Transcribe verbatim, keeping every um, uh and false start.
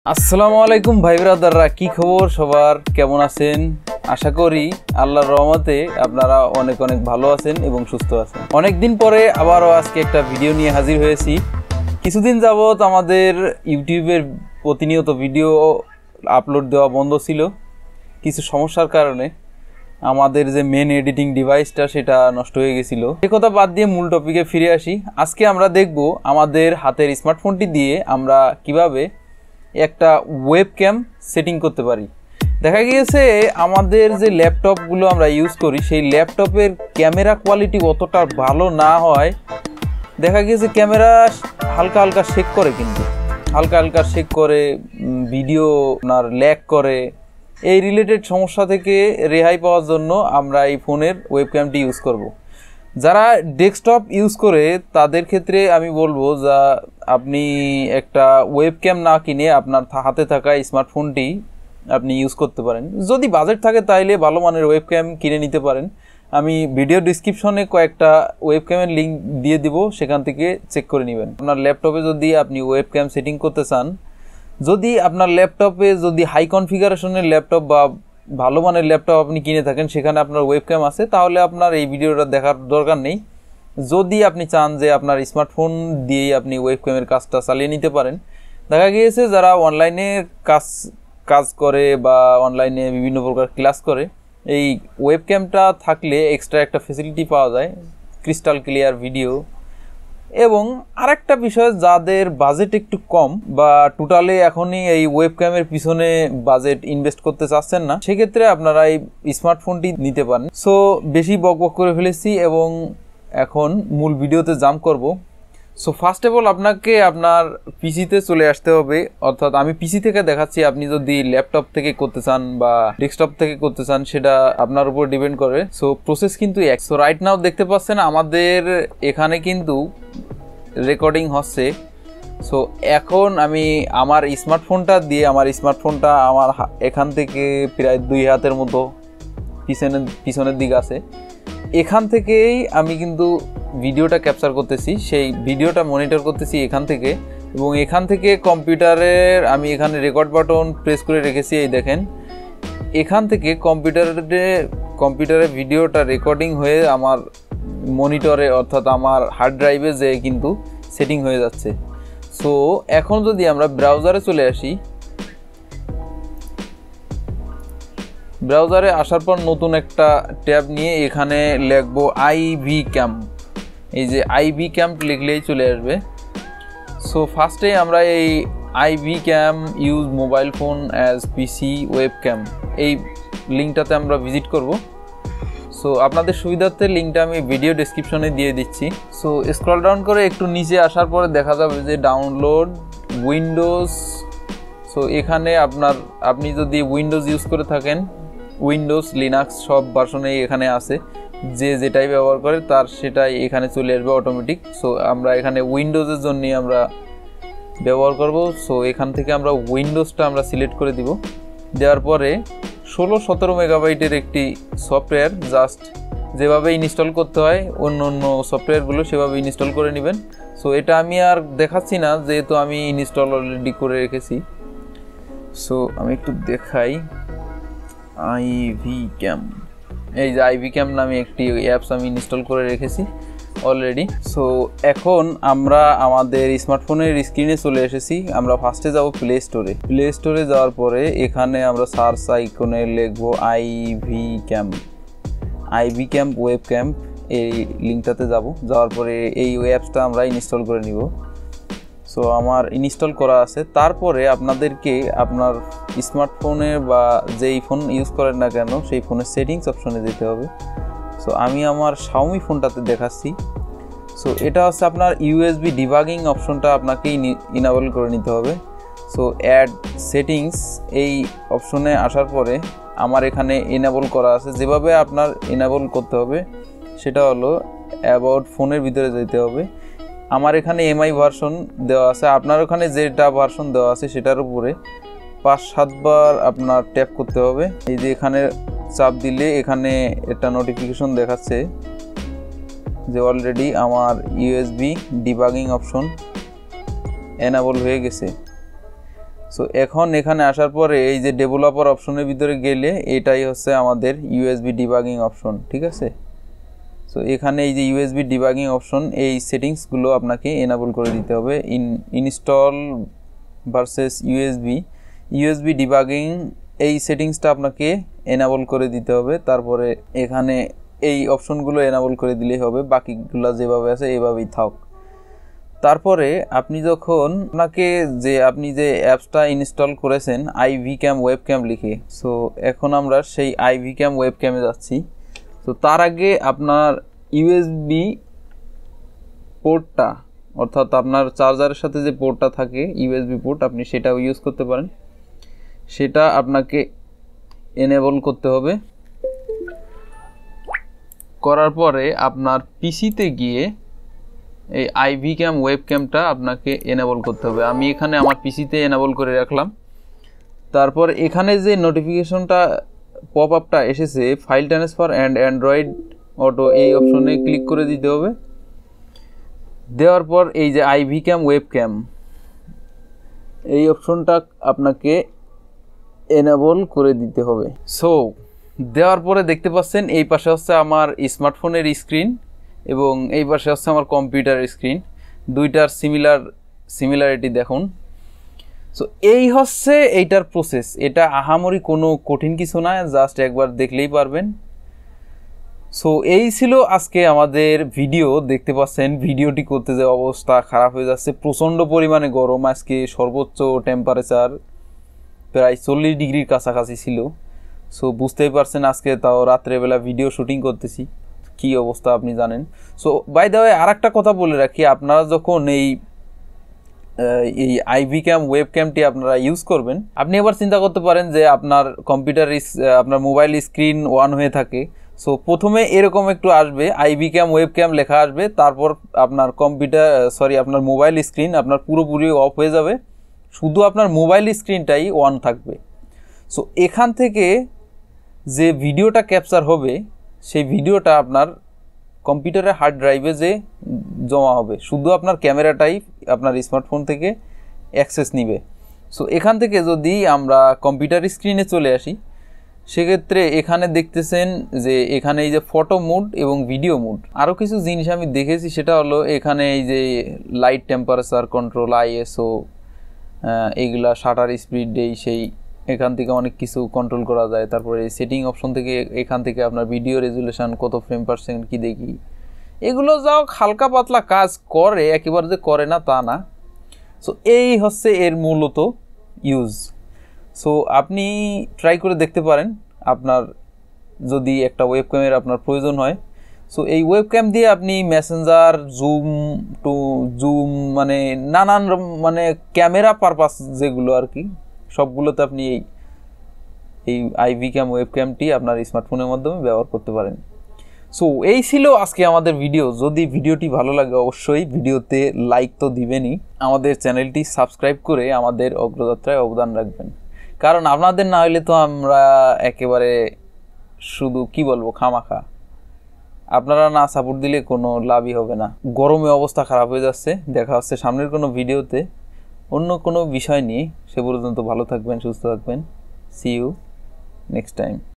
আসসালামু আলাইকুম ভাই ব্রাদাররা, কি খবর সবার, কেমন আছেন? আশা করি আল্লাহর রহমতে আপনারা অনেক অনেক ভালো আছেন এবং সুস্থ আছেন। অনেক দিন পরে আবারও আজকে একটা ভিডিও নিয়ে হাজির হয়েছি। কিছুদিন যাবত আমাদের ইউটিউবের প্রতিনিয়ত ভিডিও আপলোড দেওয়া বন্ধ ছিল কিছু সমস্যার কারণে। আমাদের যে মেন এডিটিং ডিভাইসটা সেটা নষ্ট হয়ে গেছিল। সে কথা বাদ দিয়ে মূল টপিকে ফিরে আসি। আজকে আমরা দেখব আমাদের হাতের স্মার্টফোনটি দিয়ে আমরা কিভাবে একটা ওয়েবক্যাম সেটিং করতে পারি। দেখা গিয়েছে আমাদের যে ল্যাপটপগুলো আমরা ইউজ করি সেই ল্যাপটপের ক্যামেরা কোয়ালিটি অতটা ভালো না হয়। দেখা গিয়েছে ক্যামেরা হালকা হালকা শেক করে, কিন্তু হালকা হালকা শেক করে, ভিডিও আপনার ল্যাগ করে। এই রিলেটেড সমস্যা থেকে রেহাই পাওয়ার জন্য আমরা এই ফোনের ওয়েবক্যামটি ইউজ করব। যারা ডেস্কটপ ইউজ করে তাদের ক্ষেত্রে আমি বলবো যা আপনি একটা ওয়েবক্যাম না কিনে আপনার হাতে থাকা স্মার্টফোনটি আপনি ইউজ করতে পারেন। যদি বাজেট থাকে তাইলে ভালো মানের ওয়েবক্যাম কিনে নিতে পারেন। আমি ভিডিও ডিসক্রিপশনে কয়েকটা ওয়েবক্যামের লিঙ্ক দিয়ে দিব, সেখান থেকে চেক করে নেবেন। আপনার ল্যাপটপে যদি আপনি ওয়েবক্যাম সেটিং করতে চান, যদি আপনার ল্যাপটপে যদি হাই কনফিগারেশনের ল্যাপটপ বা ভালো মানের ল্যাপটপ আপনি কিনে থাকেন, সেখানে আপনার ওয়েবক্যাম আছে, তাহলে আপনার এই ভিডিওটা দেখার দরকার নেই। যদি আপনি চান যে আপনার স্মার্টফোন দিয়েই আপনি ওয়েবক্যামের কাজটা চালিয়ে নিতে পারেন। দেখা গিয়েছে যারা অনলাইনে কাজ কাজ করে বা অনলাইনে বিভিন্ন প্রকার ক্লাস করে, এই ওয়েবক্যামটা থাকলে এক্সট্রা একটা ফেসিলিটি পাওয়া যায়, ক্রিস্টাল ক্লিয়ার ভিডিও। এবং আরেকটা বিষয়, যাদের বাজেট একটু কম বা টোটালি এখনই এই ওয়েবক্যামের পিছনে বাজেট ইনভেস্ট করতে চাচ্ছেন না, সেক্ষেত্রে আপনারা এই স্মার্টফোনটি নিতে পারেন। সো বেশি বক বক করে ফেলেছি এবং এখন মূল ভিডিওতে জাম্প করব। সো ফার্স্ট অফ অল আপনাকে আপনার পিসিতে চলে আসতে হবে, অর্থাৎ আমি পিসি থেকে দেখাচ্ছি। আপনি যদি ল্যাপটপ থেকে করতে চান বা ডেস্কটপ থেকে করতে চান সেটা আপনার উপর ডিপেন্ড করে। সো প্রসেস কিন্তু এক। সো রাইট নাও দেখতে পাচ্ছেন আমাদের এখানে কিন্তু রেকর্ডিং হচ্ছে। সো এখন আমি আমার স্মার্টফোনটা দিয়ে, আমার স্মার্টফোনটা আমার এখান থেকে প্রায় দুই হাতের মতো পিছনের পিছনের দিকে আছে, এখান থেকেই আমি কিন্তু ভিডিওটা ক্যাপচার করতেছি। সেই ভিডিওটা মনিটর করতেছি এখান থেকে, এবং এখান থেকে কম্পিউটারের আমি এখানে রেকর্ড বাটন প্রেস করে রেখেছি। এই দেখেন, এখান থেকে কম্পিউটারে কম্পিউটারে ভিডিওটা রেকর্ডিং হয়ে আমার মনিটরে অর্থাৎ আমার হার্ড ড্রাইভে যে কিন্তু সেটিং হয়ে যাচ্ছে। সো এখন যদি আমরা ব্রাউজারে চলে আসি, ব্রাউজারে আসার পর নতুন একটা ট্যাব নিয়ে এখানে লিখবো আইভি ক্যাম্প। এই যে আইভি ক্যাম্প লিখলেই চলে আসবে। সো ফার্স্টে আমরা এই IV cam use mobile phone as PC web cam, এই লিঙ্কটাতে আমরা ভিজিট করব। সো আপনাদের সুবিধার্থে লিঙ্কটা আমি ভিডিও ডেসক্রিপশনে দিয়ে দিচ্ছি। সো স্ক্রল ডাউন করে একটু নিচে আসার পরে দেখা যাবে যে ডাউনলোড উইন্ডোজ। সো এখানে আপনার আপনি যদি উইন্ডোজ ইউজ করে থাকেন, উইন্ডোজ লিনাক্স সব ভার্সনেই এখানে আছে, যে যেটাই ব্যবহার করে তার সেটাই এখানে চলে আসবে অটোমেটিক। সো আমরা এখানে উইন্ডোজের জন্যই আমরা ব্যবহার করব। সো এখান থেকে আমরা উইন্ডোজটা আমরা সিলেক্ট করে দিব। দেওয়ার পরে ষোলো সতেরো মেগাবাইটের একটি সফটওয়্যার জাস্ট যেভাবে ইনস্টল করতে হয় অন্য অন্য সফটওয়্যারগুলো সেভাবে ইনস্টল করে নেবেন। সো এটা আমি আর দেখাচ্ছি না, যেহেতু আমি ইনস্টল অলরেডি করে রেখেছি। সো আমি একটু দেখাই, আইভি ক্যাম, এই যে আইভি ক্যাম নামে একটি অ্যাপস আমি ইনস্টল করে রেখেছি অলরেডি। সো এখন আমরা আমাদের স্মার্টফোনের স্ক্রিনে চলে এসেছি। আমরা ফার্স্টে যাব প্লে স্টোরে। প্লে স্টোরে যাওয়ার পরে এখানে আমরা সার্চ আইকনে লিখবো IV cam, IV cam web cam, এই লিঙ্কটাতে যাব। যাওয়ার পরে এই অ্যাপসটা আমরা ইনস্টল করে নিব। সো আমার ইনস্টল করা আছে। তারপরে আপনাদেরকে আপনার স্মার্টফোনের বা যেই ফোন ইউজ করেন না কেন সেই ফোনের সেটিংস অপশনে যেতে হবে। সো আমি আমার শাওমি ফোনটাতে দেখাচ্ছি। সো এটা হচ্ছে আপনার ইউএসবি ডিবাগিং অপশনটা আপনাকে ইনেবল করে নিতে হবে। সো অ্যাড সেটিংস এই অপশনে আসার পরে আমার এখানে ইনেবল করা আছে। যেভাবে আপনার ইনেবল করতে হবে সেটা হলো অ্যাবাউট ফোনের ভিতরে যেতে হবে। আমার এখানে এমআই ভার্সন দেওয়া আছে, আপনার ওখানে যেটা ভার্সন দেওয়া আছে সেটার উপরে পাঁচ সাতবার আপনার ট্যাপ করতে হবে। এই যে এখানে চাপ দিলে এখানে একটা নোটিফিকেশন দেখাচ্ছে যে অলরেডি আমার ইউএসবি ডিবাগিং অপশন এনেবল হয়ে গেছে। সো এখন এখানে আসার পরে এই যে ডেভেলপার অপশনের ভিতরে গেলে এটাই হচ্ছে আমাদের ইউএসবি ডিবাগিং অপশন, ঠিক আছে। সো এখানে এই যে ইউএসবি ডিবাগিং অপশন, এই সেটিংসগুলো আপনাকে এনাবল করে দিতে হবে। In install versus USB USB debugging এই সেটিংসটা আপনাকে এনাবল করে দিতে হবে। তারপরে এখানে এই অপশনগুলো এনাবল করে দিলেই হবে, বাকিগুলো যেভাবে আছে এইভাবেই থাক। তারপরে আপনি যখন আপনাকে যে আপনি যে অ্যাপসটা ইনস্টল করেছেন আইভিক্যাম ওয়েবক্যাম লিখে, সো এখন আমরা সেই আইভিক্যাম ওয়েবক্যামে যাচ্ছি। তো তার আগে আপনার ইউএসবি পোর্টটা, অর্থাৎ আপনার চার্জারের সাথে যে পোর্টটা থাকে ইউএসবি পোর্ট, আপনি সেটাও ইউজ করতে পারেন। সেটা আপনাকে এনেবল করতে হবে। করার পরে আপনার পিসিতে গিয়ে এই আইভিক্যাম ওয়েবক্যামটা আপনাকে এনেবল করতে হবে। আমি এখানে আমার পিসিতে এনেবল করে রাখলাম। তারপর এখানে যে নোটিফিকেশনটা পপ আপটা এসেছে file transfer and Android Auto, এই অপশনে ক্লিক করে দিতে হবে। দেওয়ার পর এই যে আইভিক্যাম ওয়েবক্যাম এই অপশনটা আপনাকে এনেবল করে দিতে হবে। সো দেওয়ার পরে দেখতে পাচ্ছেন এই পাশে হচ্ছে আমার স্মার্টফোনের স্ক্রিন এবং এই পাশে হচ্ছে আমার কম্পিউটারের স্ক্রিন, দুইটার সিমিলার সিমিলারিটি দেখুন। সো এই হচ্ছে এইটার প্রসেস। এটা আহামরি কোনো কঠিন কিছু না, জাস্ট একবার দেখলেই পারবেন। সো এই ছিল আজকে আমাদের ভিডিও। দেখতে পাচ্ছেন ভিডিওটি করতে যে অবস্থা খারাপ হয়ে যাচ্ছে, প্রচণ্ড পরিমাণে গরম। আজকে সর্বোচ্চ টেম্পারেচার প্রায় চল্লিশ ডিগ্রির কাছাকাছি ছিল। সো বুঝতেই পারছেন আজকে তাও রাত্রেবেলা ভিডিও শুটিং করতেছি, কি অবস্থা আপনি জানেন। সো বাই দ্য ওয়ে আর একটা কথা বলে রাখি, আপনারা যখন এই এই আইভিক্যাম ওয়েবক্যামটি আপনারা ইউজ করবেন, আপনি এবার চিন্তা করতে পারেন যে আপনার কম্পিউটার আপনার মোবাইল স্ক্রিন অন হয়ে থাকে। সো প্রথমে এরকম একটু আসবে, আইভিক্যাম ওয়েবক্যাম লেখা আসবে, তারপর আপনার কম্পিউটার সরি আপনার মোবাইল স্ক্রিন আপনার পুরোপুরি অফ হয়ে যাবে, শুধু আপনার মোবাইল স্ক্রিনটাই অন থাকবে। সো এখান থেকে যে ভিডিওটা ক্যাপচার হবে সেই ভিডিওটা আপনার কম্পিউটারের হার্ড ড্রাইভে যে জমা হবে, শুধু আপনার ক্যামেরাটাই আপনার স্মার্টফোন থেকে অ্যাক্সেস নিবে। সো এখান থেকে যদি আমরা কম্পিউটার স্ক্রিনে চলে আসি, সেক্ষেত্রে এখানে দেখতেছেন যে এখানে এই যে ফটো মোড এবং ভিডিও মোড, আরও কিছু জিনিস আমি দেখেছি। সেটা হলো এখানে এই যে লাইট টেম্পারেচার কন্ট্রোল, আইএসও, এইগুলা শাটার স্পিড, এই সেই এখান থেকে অনেক কিছু কন্ট্রোল করা যায়। তারপরে এই সেটিং অপশন থেকে এখান থেকে আপনার ভিডিও রেজুলেশন কত ফ্রেম পার সেকেন্ড কী দেখি, এগুলো যাও হালকা পাতলা কাজ করে, একেবারে যে করে না তা না। সো এই হচ্ছে এর মূলত ইউজ। সো আপনি ট্রাই করে দেখতে পারেন আপনার যদি একটা ওয়েবক্যামের আপনার প্রয়োজন হয়। সো এই ওয়েবক্যাম দিয়ে আপনি মেসেঞ্জার, জুম টু জুম মানে নানান মানে ক্যামেরা পারপাস যেগুলো আর কি, সবগুলোতে আপনি এই এই আইভিক্যাম ওয়েবক্যামটি আপনার স্মার্টফোনের মাধ্যমে ব্যবহার করতে পারেন। সো এই ছিল আজকে আমাদের ভিডিও। যদি ভিডিওটি ভালো লাগে অবশ্যই ভিডিওতে লাইক তো দিবেনই, আমাদের চ্যানেলটি সাবস্ক্রাইব করে আমাদের অগ্রযাত্রায় অবদান রাখবেন। কারণ আপনাদের না হলে তো আমরা একেবারে শুধু কি বলবো খামাখা, আপনারা না সাপোর্ট দিলে কোনো লাভই হবে না। গরমে অবস্থা খারাপ হয়ে যাচ্ছে। দেখা হচ্ছে সামনের কোনো ভিডিওতে অন্য কোনো বিষয় নিয়ে। সে পর্যন্ত ভালো থাকবেন, সুস্থ থাকবেন। See you next time.